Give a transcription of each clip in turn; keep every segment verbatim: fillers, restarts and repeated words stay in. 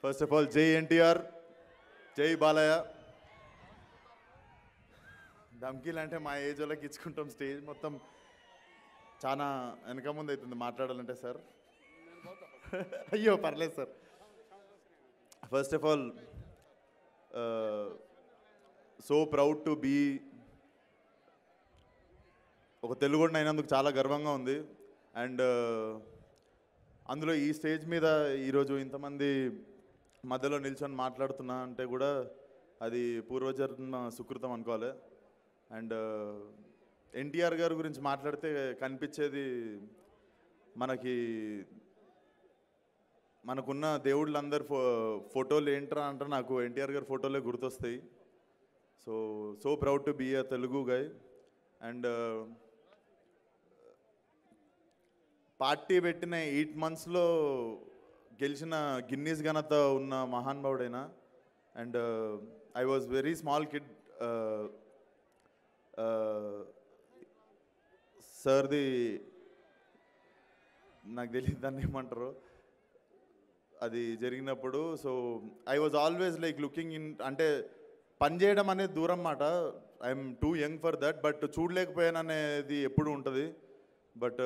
First of all జై ఎన్టీఆర్, జై బాలయ్య. ధమ్కీలు అంటే మా ఏజ్ వాళ్ళకి ఇచ్చుకుంటాం, స్టేజ్ మొత్తం చాలా వెనక ముందు అవుతుంది మాట్లాడాలంటే సార్. అయ్యో పర్లేదు sir. First of all so proud to be ఒక తెలుగుడిని అయినందుకు చాలా గర్వంగా ఉంది. అండ్ అందులో ఈ స్టేజ్ మీద ఈరోజు ఇంతమంది మధ్యలో నిల్చొని మాట్లాడుతున్నా అంటే కూడా అది పూర్వజన్మ సుకృతం అనుకోవాలి. అండ్ ఎన్టీఆర్ గారి గురించి మాట్లాడితే కనిపించేది మనకి మనకున్న దేవుళ్ళందరు ఫో ఫోటోలు ఏంట్రా అంటే నాకు ఎన్టీఆర్ గారి ఫోటోలే గుర్తొస్తాయి. So so proud to be a Telugu guy. And party పెట్టిన ఎయిట్ మంత్స్లో గెలిచిన గిన్నీస్ ఘనత ఉన్న మహానుభావుడైనా. And I was very small kid. సార్ది నాకు తెలియదు దాన్ని ఏమంటారు అది జరిగినప్పుడు. So I was always like looking in, అంటే పని చేయడం అనేది దూరం మాట, I'm too young for that, but చూడలేకపోయాను అనేది ఎప్పుడు ఉంటుంది. బట్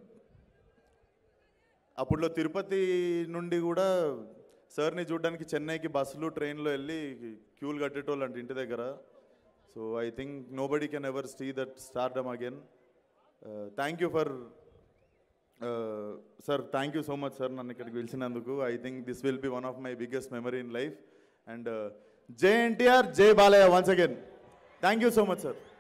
అప్పుడులో తిరుపతి నుండి కూడా సార్ని చూడడానికి చెన్నైకి బస్సులు ట్రైన్లో వెళ్ళి క్యూలు కట్టేటోళ్ళు అంటే ఇంటి దగ్గర. So I think nobody can ever see that stardom again. Thank you for sir, thank you so much sir నన్ను ఇక్కడికి పిలిచినందుకు. I think this will be one of my biggest memory in life. And జై ఎన్టీఆర్, జై Balayya once again. Thank you so much sir.